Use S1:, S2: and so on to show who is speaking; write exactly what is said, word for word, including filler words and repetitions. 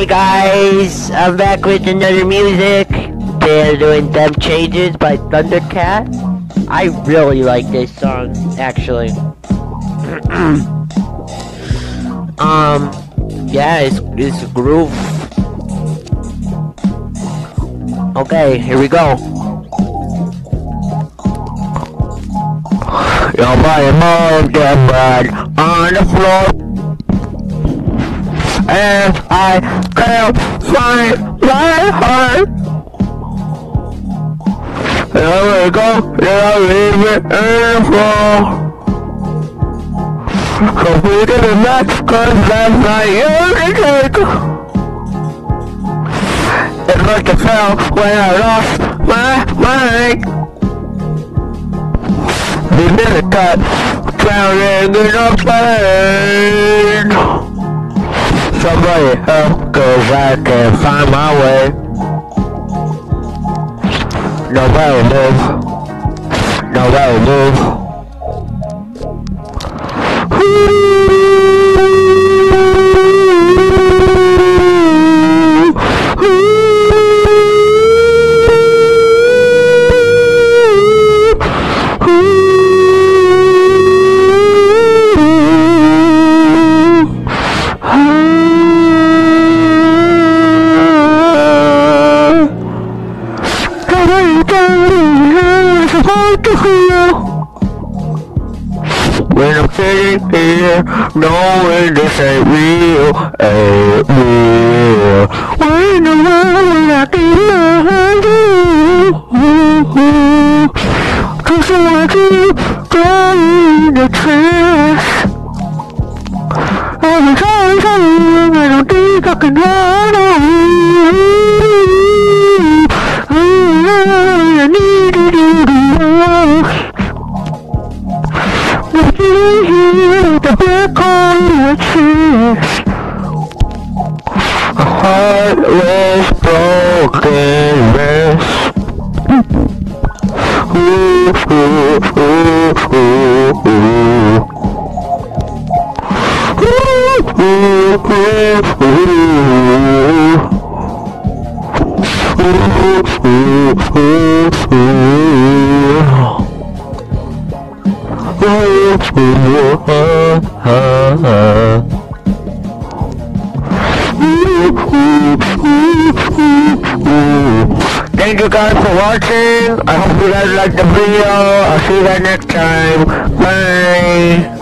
S1: Hey guys, I'm back with another music. They're doing Them Changes by Thundercat. I really like this song, actually. um, yeah, it's, it's a groove. Okay, here we go. Your body moves the blood on the floor. And I can't find my heart. And I let go, and I leave it in the floor. So we get it back, cause that's not you to take. It's like a fell when I lost my mind. We did a cut, drowning in a plane. Somebody help, cause I can't find my way. Nobody move. Nobody move. When I'm sitting here, knowing this ain't real, ain't real. When the world I can you, cause I want you down the trash. Every time I don't think I can handle you. I need to do the most. If you hear the black on your chest, a heart was broken rest. Ooh, ooh, ooh, ooh, ooh. Ooh, ooh, ooh, ooh. Ooh, ooh, ooh, ooh. Thank you guys for watching. I hope you guys liked the video. I'll see you guys next time. Bye.